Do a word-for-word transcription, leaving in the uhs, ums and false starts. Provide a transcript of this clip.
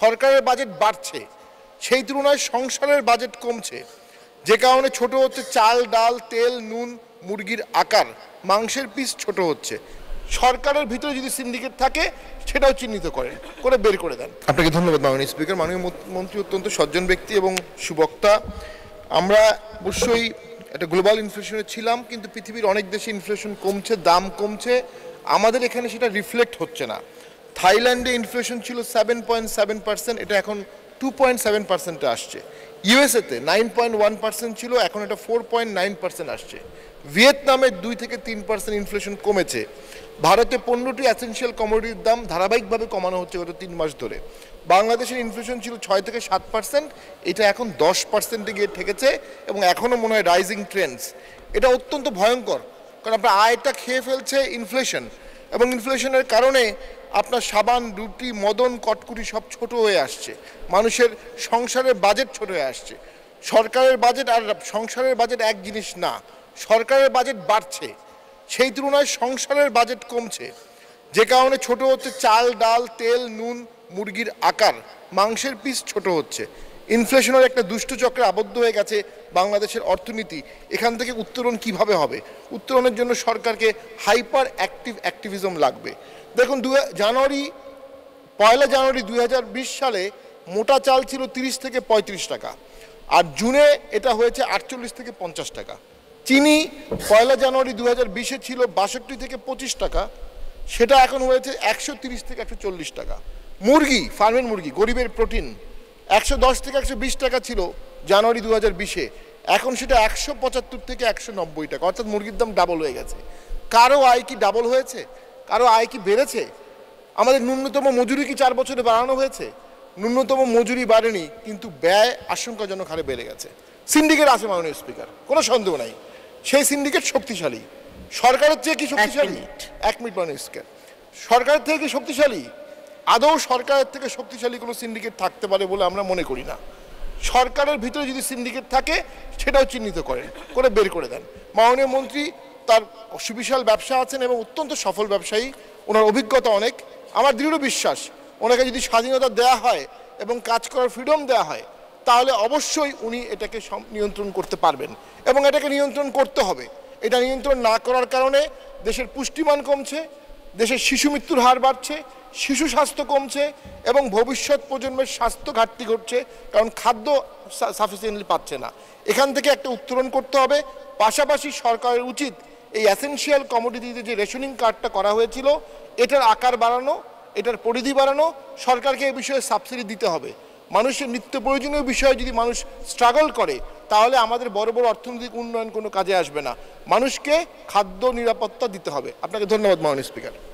সরকারের বাজেট বাড়ছে, সেই তুলনায় সংসারের বাজেট কমছে, যে কারণে ছোট হচ্ছে চাল, ডাল, তেল, নুন, মুরগির আকার, মাংসের পিস ছোট হচ্ছে। সরকারের ভিতরে যদি সিন্ডিকেট থাকে সেটাও চিহ্নিত করেন, করে বের করে দেন। আপনাকে ধন্যবাদ মাননীয় স্পিকার। মাননীয় মন্ত্রী অত্যন্ত সজ্জন ব্যক্তি এবং সুবক্তা। আমরা অবশ্যই একটা গ্লোবাল ইনফ্লেশনে ছিলাম, কিন্তু পৃথিবীর অনেক দেশে ইনফ্লেশন কমছে, দাম কমছে, আমাদের এখানে সেটা রিফ্লেক্ট হচ্ছে না। থাইল্যান্ডে ইনফ্লেশন ছিল সেভেন পয়েন্ট সেভেন পার্সেন্ট, এটা এখন টু পয়েন্ট সেভেন পার্সেন্টে আসছে। ইউএসএতে নাইন পয়েন্ট ওয়ান পার্সেন্ট ছিল, এখন এটা ফোর পয়েন্ট নাইন পার্সেন্ট আসছে। ভিয়েতনামে দুই থেকে তিন পার্সেন্ট ইনফ্লেশন কমেছে। ভারতে পনেরোটি অ্যাসেনশিয়াল কমোডিটির দাম ধারাবাহিকভাবে কমানো হচ্ছে গত তিন মাস ধরে। বাংলাদেশের ইনফ্লেশন ছিল ছয় থেকে সাত পার্সেন্ট, এটা এখন দশ পার্সেন্টে গিয়ে ঠেকেছে এবং এখনও মনে হয় রাইজিং ট্রেন্ডস। এটা অত্যন্ত ভয়ঙ্কর, কারণ আপনার আয়টা খেয়ে ফেলছে ইনফ্লেশন, এবং ইনফ্লেশনের কারণে আপনার সাবান, রুটি, মদন, কটকুটি সব ছোট হয়ে আসছে, মানুষের সংসারের বাজেট ছোট হয়ে আসছে। সরকারের বাজেট আর সংসারের বাজেট এক জিনিস না। সরকারের বাজেট বাড়ছে, সেই তুলনায় সংসারের বাজেট কমছে, যে কারণে ছোট হচ্ছে চাল, ডাল, তেল, নুন, মুরগির আকার, মাংসের পিস ছোট হচ্ছে। ইনফ্লেশনের একটা দুষ্টু চক্রে আবদ্ধ হয়ে গেছে বাংলাদেশের অর্থনীতি। এখান থেকে উত্তরণ কিভাবে হবে? উত্তরণের জন্য সরকারকে হাইপার অ্যাক্টিভ অ্যাক্টিভিজম লাগবে। দেখুন, দু জানুয়ারি পয়লা জানুয়ারি দুই হাজার বিশ সালে মোটা চাল ছিল তিরিশ থেকে পঁয়ত্রিশ টাকা, আর জুনে এটা হয়েছে আটচল্লিশ থেকে পঞ্চাশ টাকা। চিনি পয়লা জানুয়ারি দু হাজার বিশে ছিল বাষট্টি থেকে পঁচিশ টাকা, সেটা এখন হয়েছে একশো তিরিশ থেকে একশো চল্লিশ টাকা। মুরগি, ফার্মের মুরগি, গরিবের প্রোটিন, একশো দশ থেকে একশো বিশ টাকা ছিল জানুয়ারি দু হাজার বিশে, এখন সেটা একশো পঁচাত্তর থেকে একশো নব্বই টাকা, অর্থাৎ মুরগির দাম ডাবল হয়ে গেছে। কারো আয় কি ডাবল হয়েছে? কারো আয় কি বেড়েছে? আমাদের ন্যূনতম মজুরি কি চার বছরে বাড়ানো হয়েছে? ন্যূনতম মজুরি বাড়েনি, কিন্তু ব্যয় আশঙ্কাজনক হারে বেড়ে গেছে। সিন্ডিকেট আছে মাননীয় স্পিকার, কোনো সন্দেহ নাই। সেই সিন্ডিকেট শক্তিশালী, সরকারের চেয়ে কি শক্তিশালী? এক মিনিট মাননীয় স্পিকার, সরকারের থেকে কি শক্তিশালী? আদৌ সরকারের থেকে শক্তিশালী কোনো সিন্ডিকেট থাকতে পারে বলে আমরা মনে করি না। সরকারের ভিতরে যদি সিন্ডিকেট থাকে সেটাও চিহ্নিত করেন, করে বের করে দেন। মাননীয় মন্ত্রী তার সুবিশাল ব্যবসা আছেন এবং অত্যন্ত সফল ব্যবসায়ী, ওনার অভিজ্ঞতা অনেক। আমার দৃঢ় বিশ্বাস ওনাকে যদি স্বাধীনতা দেওয়া হয় এবং কাজ করার ফ্রিডম দেওয়া হয়, তাহলে অবশ্যই উনি এটাকে নিয়ন্ত্রণ করতে পারবেন, এবং এটাকে নিয়ন্ত্রণ করতে হবে। এটা নিয়ন্ত্রণ না করার কারণে দেশের পুষ্টিমান কমছে, দেশের শিশু মৃত্যুর হার বাড়ছে, শিশু স্বাস্থ্য কমছে, এবং ভবিষ্যৎ প্রজন্মের স্বাস্থ্য ঘাটতি ঘটছে, কারণ খাদ্য সাফিসিয়েন্টলি পাচ্ছে না। এখান থেকে একটা উত্তরণ করতে হবে। পাশাপাশি সরকারের উচিত এই অ্যাসেনশিয়াল কমোডিটিতে যে রেশনিং কার্ডটা করা হয়েছিল, এটার আকার বাড়ানো, এটার পরিধি বাড়ানো, সরকারকে এই বিষয়ে সাবসিডি দিতে হবে। মানুষের নিত্য প্রয়োজনীয় বিষয়ে যদি মানুষ স্ট্রাগল করে, তাহলে আমাদের বড় বড় অর্থনৈতিক উন্নয়ন কোনো কাজে আসবে না। মানুষকে খাদ্য নিরাপত্তা দিতে হবে। আপনাকে ধন্যবাদ মাননীয় স্পিকার।